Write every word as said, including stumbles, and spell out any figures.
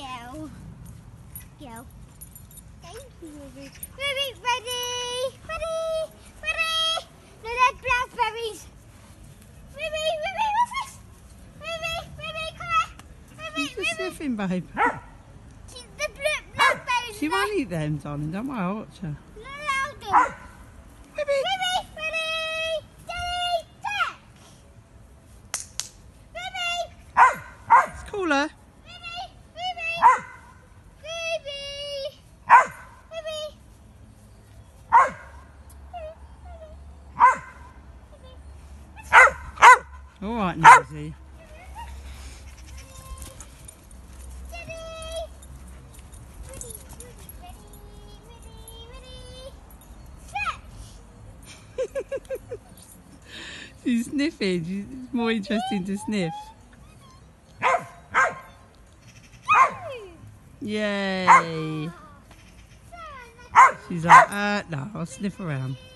you. Go. Thank you, Ruby. Ruby, ready? Ready? Ready? No, that's blackberries. Ruby, Ruby, what's this? Ruby, Ruby, come here. Ruby, She's just sniffing, babe. She's the blue blackberries. She won't eat them, darling. Don't worry, I'll watch her. No, I'll do. Ruby. Ruby, ready? Steady, check. Ruby. Let's call her. Ruby, Ruby. Ruby. Ruby. All right, Nosy. She's sniffing. She's it's more interesting to sniff. Yay! She's like, uh, no, I'll sniff around.